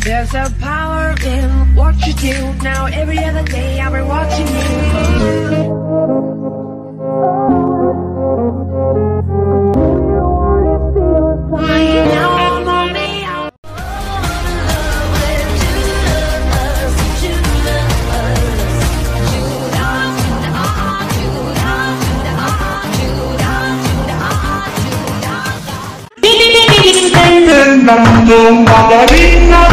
There's a power in what you do. Now every other day I'll be watching you. Tendang tung badarina